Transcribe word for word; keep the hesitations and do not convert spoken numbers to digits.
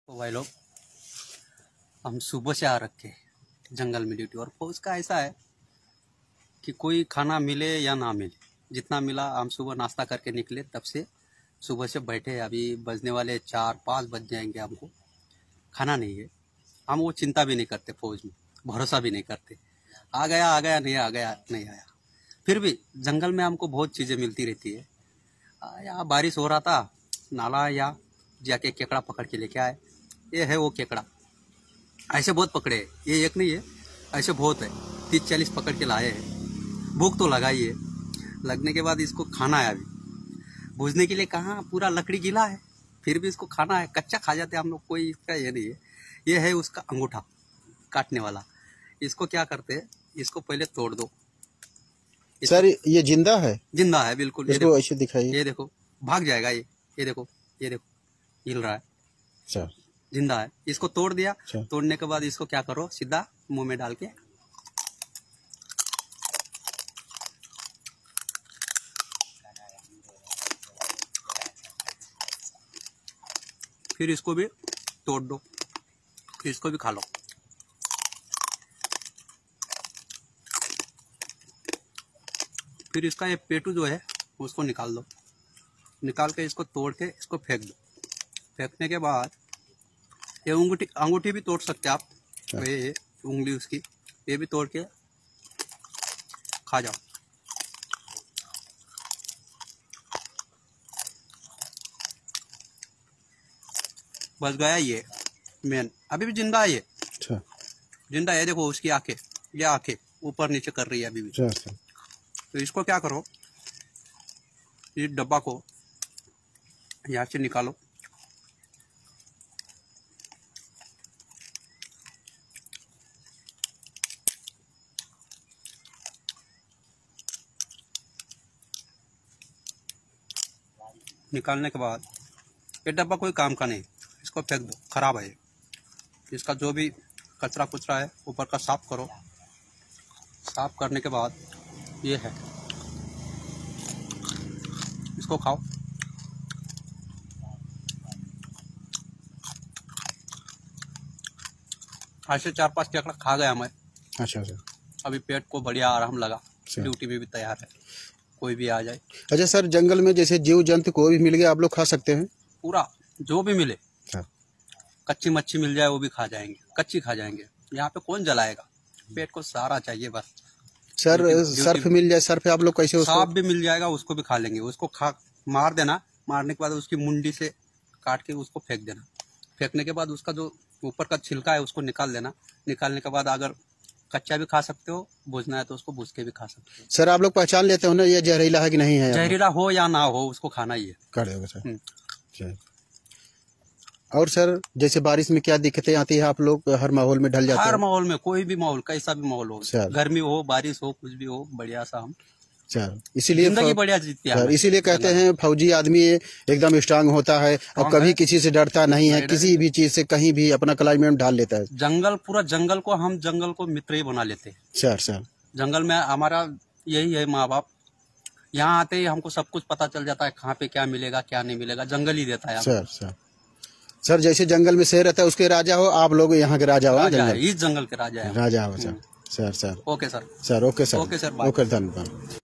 तो भाई लोग, हम सुबह से आ रखे जंगल में ड्यूटी। और फौज का ऐसा है कि कोई खाना मिले या ना मिले, जितना मिला हम सुबह नाश्ता करके निकले। तब से सुबह से बैठे, अभी बजने वाले चार पाँच बज जाएंगे। हमको खाना नहीं है, हम वो चिंता भी नहीं करते। फौज में भरोसा भी नहीं करते, आ गया आ गया, नहीं आ गया नहीं आया। फिर भी जंगल में हमको बहुत चीज़ें मिलती रहती है। यहाँ बारिश हो रहा था, नाला या जाके केकड़ा पकड़ के लेके आए। ये है वो केकड़ा, ऐसे बहुत पकड़े हैं, ये एक नहीं है, ऐसे बहुत है। तीस चालीस पकड़ के लाए हैं। भूख तो लगाई है, लगने के बाद इसको खाना है। अभी भूजने के लिए कहाँ, पूरा लकड़ी गीला है, फिर भी इसको खाना है। कच्चा खा जाते हैं हम लोग, कोई इसका ये नहीं है। ये है उसका अंगूठा काटने वाला। इसको क्या करते हैं, इसको पहले तोड़ दो। सर ये जिंदा है? जिंदा है बिल्कुल। इसको ऐसे दिखाइए। ये देखो, भाग जाएगा ये। ये देखो, ये देखो हिल रहा है। सर जिंदा है। इसको तोड़ दिया। तोड़ने के बाद इसको क्या करो, सीधा मुंह में डाल के फिर इसको भी तोड़ दो, इसको भी खा लो। फिर इसका ये पेटू जो है उसको निकाल दो। निकाल के इसको तोड़ के इसको फेंक दो। फेंकने के बाद ये अंगूठी अंगूठी भी तोड़ सकते हैं आप। तो ये उंगली उसकी, ये भी तोड़ के खा जाओ। बस गया ये मेन। अभी भी जिंदा है ये, जिंदा है। देखो उसकी आंखें, ये आंखें ऊपर नीचे कर रही है अभी भी। तो इसको क्या करो, इस डब्बा को यहाँ से निकालो। निकालने के बाद ये डब्बा कोई काम का नहीं, इसको फेंक दो, खराब है। इसका जो भी कचरा कुचरा है ऊपर का साफ करो। साफ करने के बाद ये है, इसको खाओ। ऐसे चार पांच केकड़ा खा गया मैं। अच्छा अच्छा। अभी पेट को बढ़िया आराम लगा। ड्यूटी में भी तैयार है, कोई भी आ जाए। अच्छा सर, जंगल में जैसे जीव जंतु कोई भी मिल गया आप लोग खा सकते हैं? पूरा जो भी मिले। कच्ची मच्छी मिल जाए वो भी खा जाएंगे, कच्ची खा जाएंगे। यहाँ पे कौन जलाएगा, पेट को सारा चाहिए बस। सर सर्फ मिल जाए, सर्फ आप लोग कैसे उसको? सांप भी मिल जाएगा, उसको भी खा लेंगे। उसको खा मार देना, मारने के बाद उसकी मुंडी से काट के उसको फेंक देना। फेंकने के बाद उसका जो ऊपर का छिलका है उसको निकाल देना। निकालने के बाद अगर कच्चा भी खा सकते हो, भूजना है तो उसको भूज के भी खा सकते हो। सर आप लोग पहचान लेते हो ना ये जहरीला है कि नहीं है? जहरीला हो या ना हो, उसको खाना ही है। कर दोगे सर। और सर जैसे बारिश में क्या दिक्कतें आती है, आप लोग हर माहौल में ढल जाते हैं? हर माहौल में, कोई भी माहौल, कैसा भी माहौल हो, गर्मी हो, बारिश हो, कुछ भी हो, बढ़िया सा हम सर इसीलिए जिंदगी बढ़िया जीतते हैं। इसीलिए कहते हैं फौजी आदमी एकदम स्ट्रांग होता है और कभी किसी से डरता नहीं है, किसी भी चीज से कहीं भी अपना क्लाइमेट ढाल लेता है। जंगल, पूरा जंगल को हम जंगल को मित्र ही बना लेते हैं। सर सर जंगल में हमारा यही है माँ बाप। यहाँ आते ही हमको सब कुछ पता चल जाता है, कहाँ पे क्या मिलेगा क्या नहीं मिलेगा, जंगल ही देता है। सर सर सर जैसे जंगल में शेर रहता है उसके राजा हो, आप लोग यहाँ के राजा हो। इस जंगल के राजा है, राजा हो sir. Sir sir okay sir. Sir okay sir okay sir, okay धन्यवाद।